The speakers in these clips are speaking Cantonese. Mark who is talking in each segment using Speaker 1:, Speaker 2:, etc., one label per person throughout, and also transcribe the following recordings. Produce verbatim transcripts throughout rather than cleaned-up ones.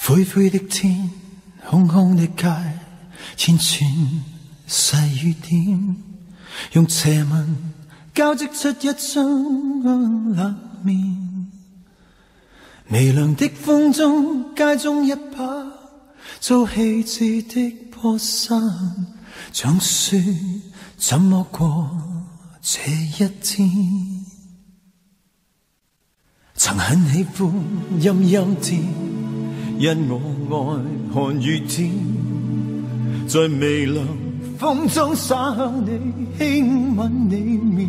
Speaker 1: 灰灰的天，空空的街，千串细雨点，用斜纹交织出一张冷面。微凉的风中，街中一把遭弃置的破衫，像说怎么过这一天。曾很喜欢阴阴天，因我爱看雨天，在微凉风中洒向你，轻吻你面。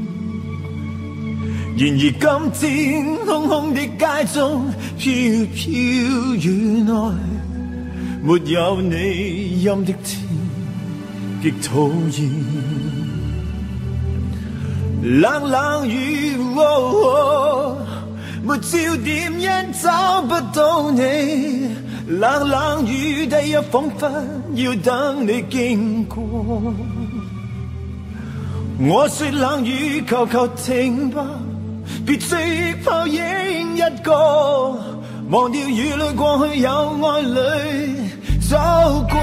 Speaker 1: 然而今天空空的街中，飘飘雨内，没有你陰的天，極討厭。冷冷雨，哦哦，沒焦點因找不到你。冷冷雨，第一彷彿要等你經過。我說冷雨，求求停吧，別追憶泡影一個，忘掉雨裏過去，有愛侶走過。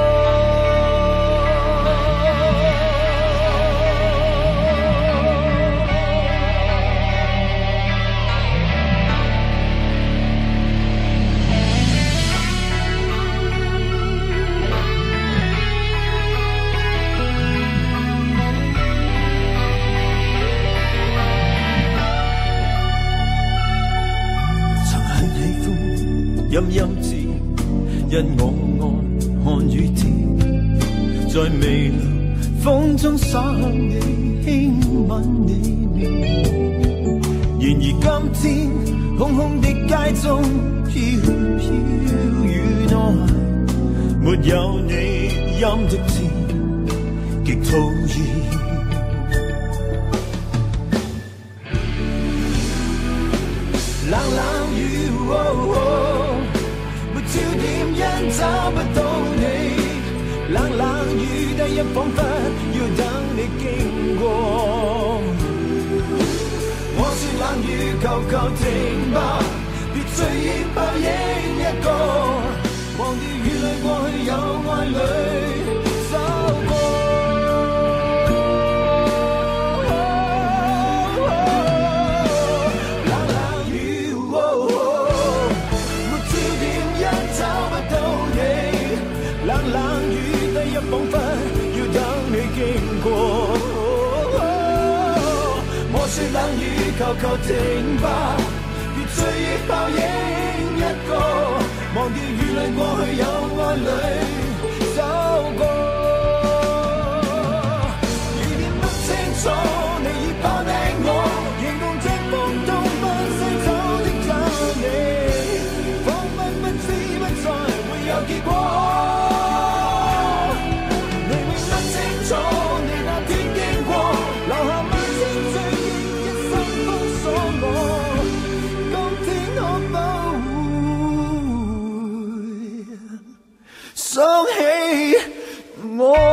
Speaker 1: 陰陰天，因我愛看雨天，在微涼風中灑向你，輕吻你面。然而今天空空的街中，飄飄雨內，沒有你陰的天，極討厭。冷冷雨，哦哦，焦點因找不到你，冷冷雨第一彷彿要等你經過。我說冷雨，求求停吧，別追憶泡影一個，忘掉雨裏過去，有愛侶走過。彷彿要等你經過，我說冷雨，求求停吧，別追憶泡影一個，忘掉雨裏過去，有愛侶走過。雨點不清楚，你已拋低我，形容這風動不須走的找你，彷彿不知不再會有結果。想起我。